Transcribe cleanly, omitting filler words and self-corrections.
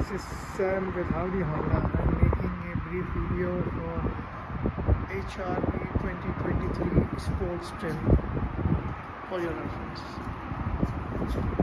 This is Sam with Howdy Honda. I'm making a brief video for HRV 2023 Sports Trim for your reference.